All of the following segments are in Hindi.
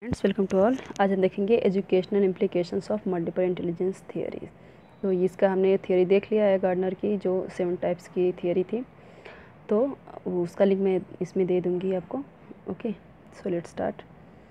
Friends, welcome to all. आज हम देखेंगे educational implications of multiple intelligence theory. तो इसका हमने थियरी देख लिया है गार्डनर की, जो 7 टाइप्स की थियरी थी। तो उसका लिंक मैं इसमें दे दूंगी आपको। Okay, so let's start.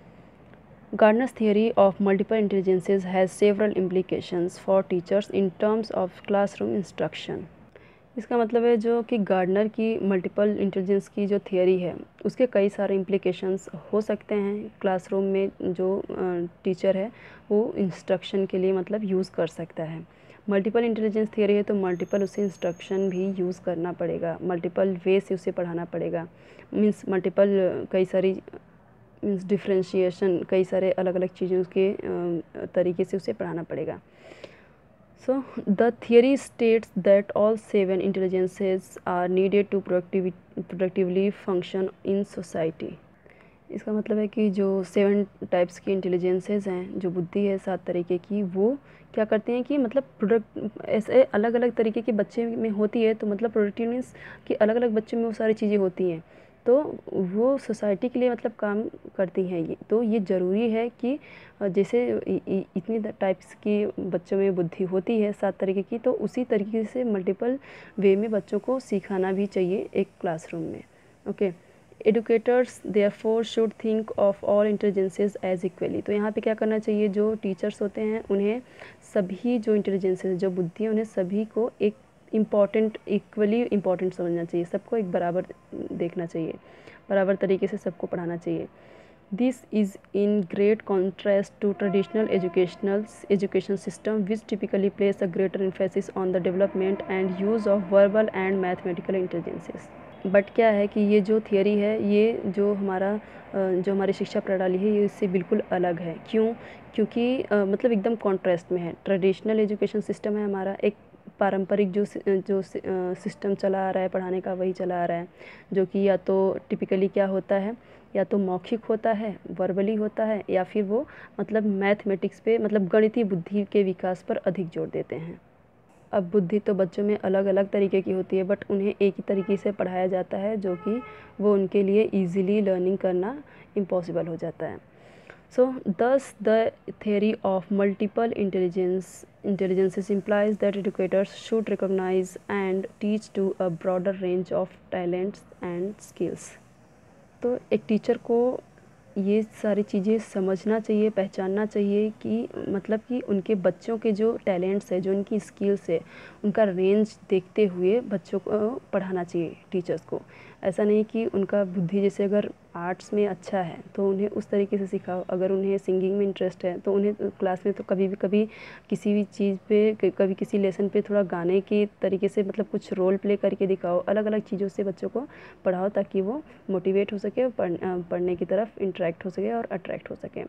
Gardner's theory of multiple intelligences has several implications for teachers in terms of classroom instruction. इसका मतलब है जो कि गार्डनर की मल्टीपल इंटेलिजेंस की जो थियरी है उसके कई सारे इम्प्लीकेशंस हो सकते हैं। क्लासरूम में जो टीचर है वो इंस्ट्रक्शन के लिए मतलब यूज़ कर सकता है। मल्टीपल इंटेलिजेंस थियरी है तो मल्टीपल उसे इंस्ट्रक्शन भी यूज़ करना पड़ेगा, मल्टीपल वे से उसे पढ़ाना पड़ेगा। मीन्स मल्टीपल कई सारी मीन्स डिफ्रेंशिएशन, कई सारे अलग अलग चीज़ों के तरीके से उसे पढ़ाना पड़ेगा। So, the theory states that all 7 intelligences are needed to productively function in society. इसका मतलब है कि जो 7 टाइप्स की इंटेलिजेंसेस हैं, जो बुद्धि है 7 तरीके की, वो क्या करते हैं कि मतलब प्रोडक्ट ऐसे अलग अलग तरीके के बच्चे में होती है। तो मतलब प्रोडक्टिव मीन्स कि अलग अलग बच्चों में वो सारी चीज़ें होती हैं, तो वो सोसाइटी के लिए मतलब काम करती हैं। ये तो ये ज़रूरी है कि जैसे इतनी टाइप्स की बच्चों में बुद्धि होती है 7 तरीके की, तो उसी तरीके से मल्टीपल वे में बच्चों को सिखाना भी चाहिए एक क्लासरूम में। Okay, educators therefore should think of all intelligences as equally. तो यहाँ पे क्या करना चाहिए, जो टीचर्स होते हैं उन्हें सभी जो इंटेलिजेंसेस, जो बुद्धि है, उन्हें सभी को एक इम्पॉर्टेंट, इक्वली इम्पॉर्टेंट समझना चाहिए। सबको एक बराबर देखना चाहिए, बराबर तरीके से सबको पढ़ाना चाहिए। This is in great contrast to traditional education system which typically place a greater emphasis on the development and use of verbal and mathematical intelligences. But क्या है कि ये जो थियरी है, ये जो हमारी शिक्षा प्रणाली है, ये इससे बिल्कुल अलग है। क्यों? क्योंकि मतलब एकदम कॉन्ट्रास्ट में है। ट्रेडिशनल एजुकेशन सिस्टम है हमारा, एक पारंपरिक जो सिस्टम चला आ रहा है पढ़ाने का, वही चला आ रहा है, जो कि या तो टिपिकली क्या होता है, या तो मौखिक होता है, वर्बली होता है, या फिर वो मतलब मैथमेटिक्स पे, मतलब गणितीय बुद्धि के विकास पर अधिक जोर देते हैं। अब बुद्धि तो बच्चों में अलग अलग तरीके की होती है, बट उन्हें एक ही तरीके से पढ़ाया जाता है, जो कि वो उनके लिए ईज़िली लर्निंग करना इम्पॉसिबल हो जाता है। So, thus the theory of multiple intelligences implies that educators should recognize and teach to a broader range of talents and skills. तो एक टीचर को ये सारी चीज़ें समझना चाहिए, पहचानना चाहिए कि मतलब कि उनके बच्चों के जो टैलेंट्स है, जो उनकी स्किल्स है, उनका रेंज देखते हुए बच्चों को पढ़ाना चाहिए टीचर्स को। ऐसा नहीं कि उनका बुद्धि जैसे अगर आर्ट्स में अच्छा है तो उन्हें उस तरीके से सिखाओ, अगर उन्हें सिंगिंग में इंटरेस्ट है तो उन्हें क्लास में तो कभी किसी भी चीज़ पे, कभी किसी लेसन पे थोड़ा गाने के तरीके से मतलब कुछ रोल प्ले करके दिखाओ। अलग अलग चीज़ों से बच्चों को पढ़ाओ ताकि वो मोटिवेट हो सके, पढ़ने की तरफ इंटरेक्ट हो सके और अट्रैक्ट हो सके।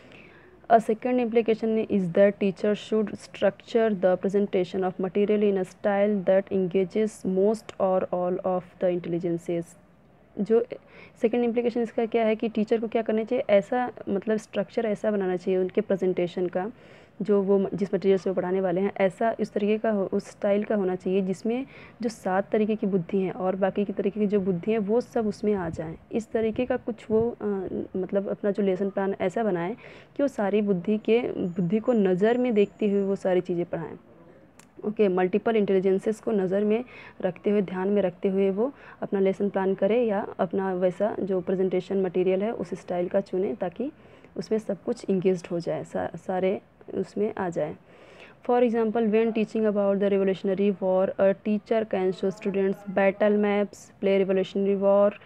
A second implication is that teachers should structure the presentation of material in a style that engages most or all of the intelligences. जो सेकेंड इम्प्लीकेशन इसका क्या है कि टीचर को क्या करना चाहिए, ऐसा मतलब स्ट्रक्चर ऐसा बनाना चाहिए उनके प्रेजेंटेशन का, जो वो जिस मटेरियल से वो पढ़ाने वाले हैं, ऐसा इस तरीके का उस स्टाइल का होना चाहिए जिसमें जो 7 तरीके की बुद्धि हैं और बाकी की तरीके की जो बुद्धि हैं वो सब उसमें आ जाएं। इस तरीके का कुछ वो मतलब अपना जो लेसन प्लान ऐसा बनाएं कि वो सारी बुद्धि को नज़र में देखते हुए वो सारी चीज़ें पढ़ाएँ। ओके, मल्टीपल इंटेलिजेंसेस को नज़र में रखते हुए, ध्यान में रखते हुए वो अपना लेसन प्लान करे या अपना वैसा जो प्रेजेंटेशन मटेरियल है उस स्टाइल का चुने, ताकि उसमें सब कुछ इंगेज्ड हो जाए, सारे उसमें आ जाए। For example, when teaching about the Revolutionary War, a teacher can show students battle maps, play Revolutionary War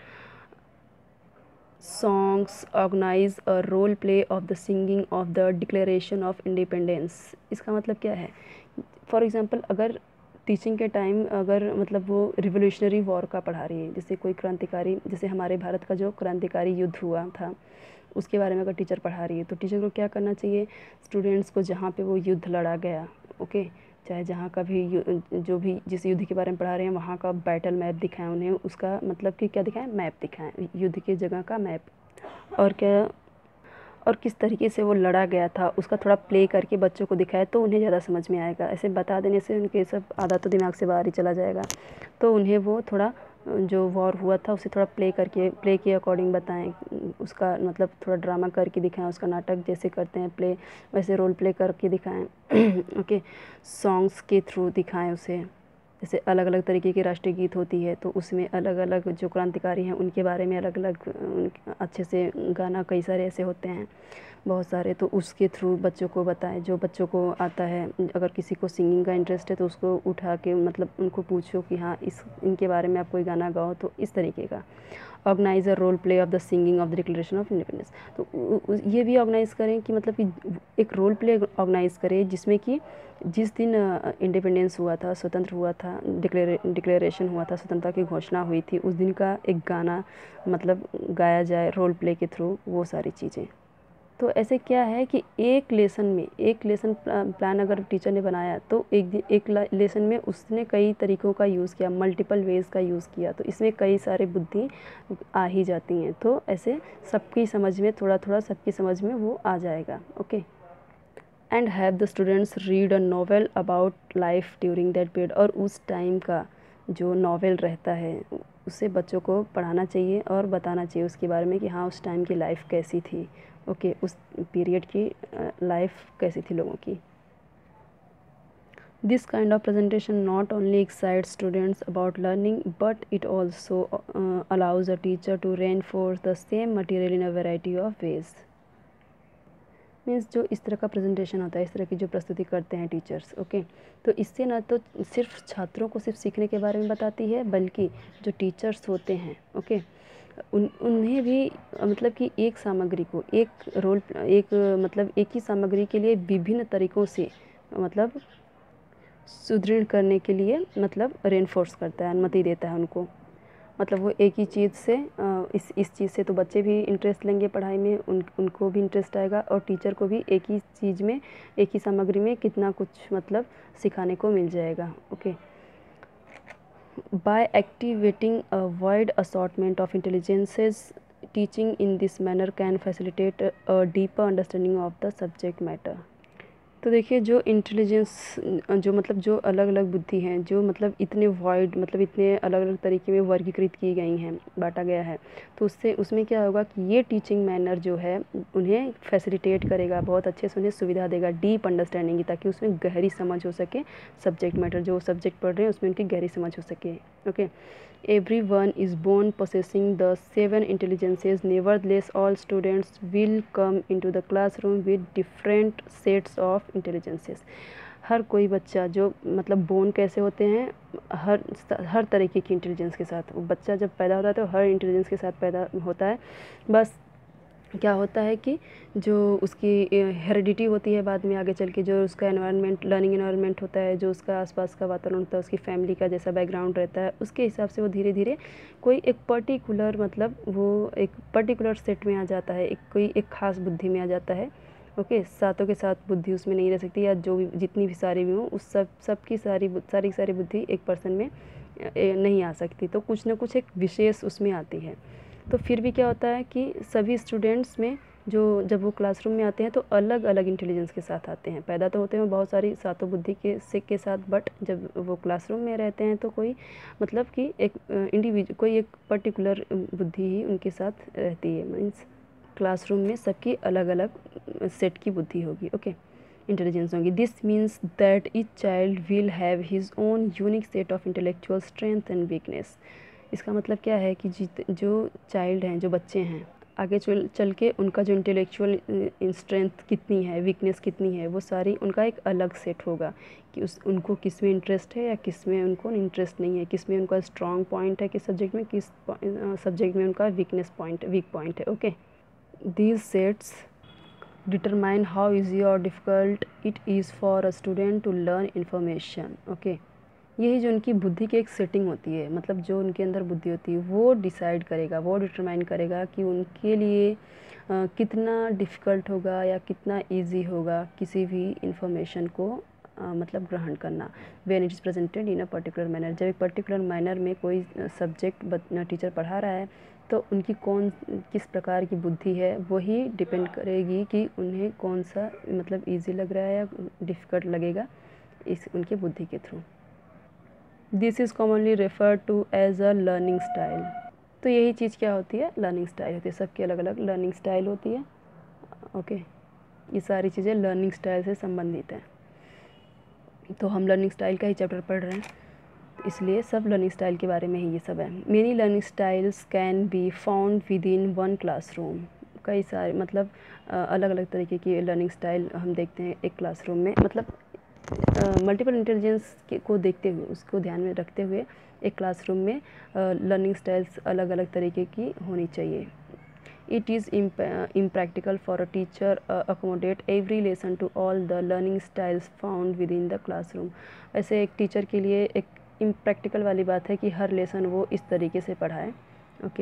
songs, organize a role play of the singing of the declaration of independence. इसका मतलब क्या है, फॉर एग्ज़ाम्पल अगर टीचिंग के टाइम अगर मतलब वो रिवोल्यूशनरी वॉर का पढ़ा रही है, जैसे कोई क्रांतिकारी, जैसे हमारे भारत का जो क्रांतिकारी युद्ध हुआ था उसके बारे में अगर टीचर पढ़ा रही है, तो टीचर को क्या करना चाहिए, स्टूडेंट्स को जहाँ पे वो युद्ध लड़ा गया, ओके, चाहे जहाँ का भी जो भी जिस युद्ध के बारे में पढ़ा रहे हैं वहाँ का बैटल मैप दिखाएं उन्हें, उसका मतलब कि क्या दिखाएं, मैप दिखाएं, युद्ध की जगह का मैप, और क्या और किस तरीके से वो लड़ा गया था उसका थोड़ा प्ले करके बच्चों को दिखाए तो उन्हें ज़्यादा समझ में आएगा। ऐसे बता देने से उनके सब आधा तो दिमाग से बाहर ही चला जाएगा, तो उन्हें वो थोड़ा जो वॉर हुआ था उसे थोड़ा प्ले के अकॉर्डिंग बताएं, उसका मतलब थोड़ा ड्रामा करके दिखाएं, उसका नाटक जैसे करते हैं प्ले वैसे रोल प्ले करके दिखाएं। ओके, सॉन्ग्स के थ्रू दिखाएं उसे, जैसे अलग अलग तरीके की राष्ट्रीय गीत होती है तो उसमें अलग अलग जो क्रांतिकारी हैं उनके बारे में अलग अलग अच्छे से गाना, कई सारे ऐसे होते हैं बहुत सारे, तो उसके थ्रू बच्चों को बताएं, जो बच्चों को आता है। अगर किसी को सिंगिंग का इंटरेस्ट है तो उसको उठा के मतलब उनको पूछो कि हाँ इनके बारे में आप कोई गाना गाओ, तो इस तरीके का। Organize a role play of the singing of the Declaration of Independence, तो ये भी ऑर्गेनाइज़ करें कि मतलब कि एक रोल प्ले ऑर्गेनाइज़ करें जिसमें कि जिस दिन इंडिपेंडेंस हुआ था, स्वतंत्र हुआ था, डिक्लेरेशन हुआ था, स्वतंत्रता की घोषणा हुई थी, उस दिन का एक गाना मतलब गाया जाए रोल प्ले के थ्रू, वो सारी चीज़ें। तो ऐसे क्या है कि एक लेसन प्लान अगर टीचर ने बनाया तो एक लेसन में उसने कई तरीक़ों का यूज़ किया, मल्टीपल वेज़ का यूज़ किया, तो इसमें कई सारे बुद्धि आ ही जाती हैं। तो ऐसे सबकी समझ में थोड़ा थोड़ा सबकी समझ में वो आ जाएगा। Okay, and have the students read a novel about life during that period, और उस टाइम का जो नॉवेल रहता है उसे बच्चों को पढ़ाना चाहिए और बताना चाहिए उसके बारे में कि हाँ उस टाइम की लाइफ कैसी थी। ओके, उस पीरियड की लाइफ कैसी थी लोगों की। This kind of presentation not only excites students about learning but it also allows a teacher to reinforce the same material in a variety of ways. Means जो इस तरह का प्रेजेंटेशन होता है, इस तरह की जो प्रस्तुति करते हैं टीचर्स, ओके, तो इससे ना तो सिर्फ छात्रों को सिर्फ सीखने के बारे में बताती है, बल्कि जो टीचर्स होते हैं, ओके, उन्हें भी मतलब कि एक सामग्री को मतलब एक ही सामग्री के लिए विभिन्न तरीक़ों से मतलब सुदृढ़ करने के लिए मतलब रेनफोर्स करता है, अनुमति देता है उनको। मतलब वो एक ही चीज़ से इस चीज़ से तो बच्चे भी इंटरेस्ट लेंगे पढ़ाई में, उनको भी इंटरेस्ट आएगा, और टीचर को भी एक ही चीज़ में, एक ही सामग्री में कितना कुछ मतलब सिखाने को मिल जाएगा। Okay, by activating a wide assortment of intelligences, teaching in this manner can facilitate a deeper understanding of the subject matter। तो देखिए जो इंटेलिजेंस जो मतलब जो अलग अलग बुद्धि हैं, जो मतलब इतने वाइड मतलब इतने अलग अलग तरीके में वर्गीकृत की गई हैं, बांटा गया है, तो उससे उसमें क्या होगा कि ये टीचिंग मैनर जो है उन्हें फैसिलिटेट करेगा, बहुत अच्छे से उन्हें सुविधा देगा डीप अंडरस्टैंडिंग की, ताकि उसमें गहरी समझ हो सके, सब्जेक्ट मैटर जो सब्जेक्ट पढ़ रहे हैं उसमें उनकी गहरी समझ हो सके। Okay, everyone is born possessing the 7 intelligences, nevertheless all students will come into the classroom with different sets of intelligences। हर कोई बच्चा जो मतलब बोर्न कैसे होते हैं, हर तरीके की इंटेलिजेंस के साथ, बच्चा जब पैदा होता है तो हर इंटेलिजेंस के साथ पैदा होता है। बस क्या होता है कि जो उसकी हेरिडिटी होती है बाद में आगे चल के, जो उसका एनवायरनमेंट, लर्निंग एनवायरनमेंट होता है, जो उसका आसपास का वातावरण होता है, उसकी फैमिली का जैसा बैकग्राउंड रहता है, उसके हिसाब से वो धीरे धीरे कोई एक पर्टिकुलर मतलब वो एक पर्टिकुलर सेट में आ जाता है, कोई एक ख़ास बुद्धि में आ जाता है। ओके, सातों के साथ बुद्धि उसमें नहीं रह सकती, या जो भी जितनी भी सारी भी हों उस सबकी सारी बुद्धि एक पर्सन में नहीं आ सकती, तो कुछ ना कुछ एक विशेष उसमें आती है। तो फिर भी क्या होता है कि सभी स्टूडेंट्स में जो जब वो क्लासरूम में आते हैं तो अलग अलग इंटेलिजेंस के साथ आते हैं, पैदा तो होते हैं बहुत सारी सातों बुद्धि के साथ, बट जब वो क्लासरूम में रहते हैं तो कोई मतलब कि एक कोई एक पर्टिकुलर बुद्धि ही उनके साथ रहती है। मीन्स क्लासरूम में सबकी अलग अलग सेट की बुद्धि होगी, ओके, इंटेलिजेंस होगी। This means that each child will have his own unique set of intellectual strength and weakness. इसका मतलब क्या है कि जो चाइल्ड हैं, जो बच्चे हैं, आगे चल के उनका जो इंटेलेक्चुअल स्ट्रेंथ कितनी है, वीकनेस कितनी है, वो सारी उनका एक अलग सेट होगा कि उनको किस में इंटरेस्ट है या किस में उनको इंटरेस्ट नहीं है, किस में उनका स्ट्रॉन्ग पॉइंट है, किस सब्जेक्ट में, किस सब्जेक्ट में उनका वीक पॉइंट है। Okay, these sets determine how easy और difficult it is for a student to learn information. Okay, यही जो उनकी बुद्धि की एक सेटिंग होती है, मतलब जो उनके अंदर बुद्धि होती है वो डिसाइड करेगा, वो डिटरमाइन करेगा कि उनके लिए कितना डिफ़िकल्ट होगा या कितना इजी होगा किसी भी इंफॉर्मेशन को मतलब ग्रहण करना। When it is presented in a particular manner, जब एक पर्टिकुलर मैनर में कोई सब्जेक्ट टीचर पढ़ा रहा है तो उनकी किस प्रकार की बुद्धि है वही डिपेंड करेगी कि उन्हें कौन सा मतलब ईजी लग रहा है या डिफ़िकल्ट लगेगा इस उनके बुद्धि के थ्रू। This is commonly referred to as a learning style. तो यही चीज़ क्या होती है, लर्निंग स्टाइल होती है। सबकी अलग अलग लर्निंग स्टाइल होती है। ओके, ये सारी चीज़ें लर्निंग स्टाइल से संबंधित हैं। तो हम लर्निंग स्टाइल का ही चैप्टर पढ़ रहे हैं, इसलिए सब लर्निंग स्टाइल के बारे में ही ये सब है। Many learning styles can be found within one classroom. कई सारे मतलब अलग अलग तरीके की लर्निंग स्टाइल हम देखते हैं एक क्लासरूम में। मतलब मल्टीपल इंटेलिजेंस को देखते हुए, उसको ध्यान में रखते हुए एक क्लासरूम में लर्निंग स्टाइल्स अलग अलग तरीके की होनी चाहिए। It is impractical for a teacher accommodate every lesson to all the learning styles found within the classroom। ऐसे एक टीचर के लिए एक इम्प्रैक्टिकल वाली बात है कि हर लेसन वो इस तरीके से पढ़ाए। ओके,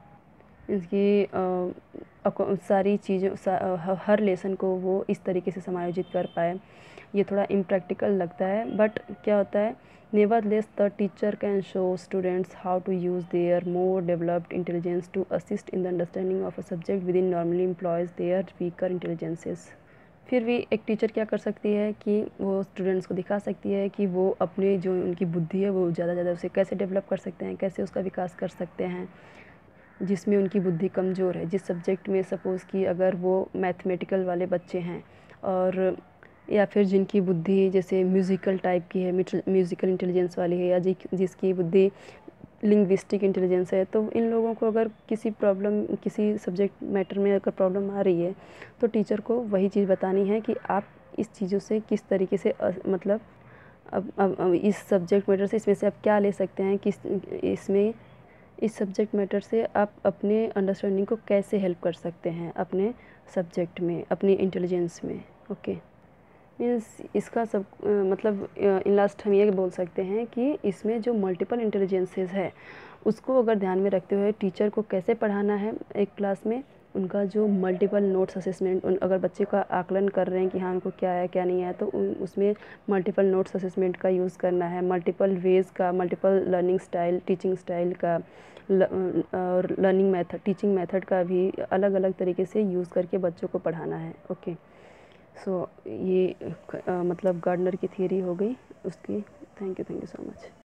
इसकी सारी चीज़ों हर लेसन को वो इस तरीके से समायोजित कर पाए, ये थोड़ा इम्प्रैक्टिकल लगता है। बट क्या होता है, nevertheless the teacher can show students how to use their more developed intelligence to assist in the understanding of a subject within normally employs their weaker intelligences। फिर भी एक टीचर क्या कर सकती है कि वो स्टूडेंट्स को दिखा सकती है कि वो अपने जो उनकी बुद्धि है वो ज़्यादा उसे कैसे डेवलप कर सकते हैं, कैसे उसका विकास कर सकते हैं जिसमें उनकी बुद्धि कमज़ोर है। जिस सब्जेक्ट में सपोज़ कि अगर वो मैथमेटिकल वाले बच्चे हैं और या फिर जिनकी बुद्धि जैसे म्यूज़िकल टाइप की है, म्यूज़िकल इंटेलिजेंस वाली है, या जिसकी बुद्धि लिंग्विस्टिक इंटेलिजेंस है, तो इन लोगों को अगर किसी सब्जेक्ट मैटर में अगर प्रॉब्लम आ रही है तो टीचर को वही चीज़ बतानी है कि आप इस चीज़ों से किस तरीके से मतलब अब इस सब्जेक्ट मैटर से इसमें से आप क्या ले सकते हैं, इस सब्जेक्ट मैटर से आप अपने अंडरस्टैंडिंग को कैसे हेल्प कर सकते हैं अपने सब्जेक्ट में, अपनी इंटेलिजेंस में। ओके, मीन्स इसका सब मतलब इन लास्ट हम ये बोल सकते हैं कि इसमें जो मल्टीपल इंटेलिजेंसेस है उसको अगर ध्यान में रखते हुए टीचर को कैसे पढ़ाना है एक क्लास में, उनका जो मल्टीपल नोट्स असेसमेंट, अगर बच्चे का आकलन कर रहे हैं कि हाँ उनको क्या है क्या नहीं है, तो उसमें मल्टीपल नोट्स असेसमेंट का यूज़ करना है, मल्टीपल वेज़ का, multiple learning style, teaching style का और लर्निंग मेथड, टीचिंग मेथड का भी अलग अलग तरीके से यूज़ करके बच्चों को पढ़ाना है। ओके, सो ये मतलब गार्डनर की थियरी हो गई उसकी। Thank you so much.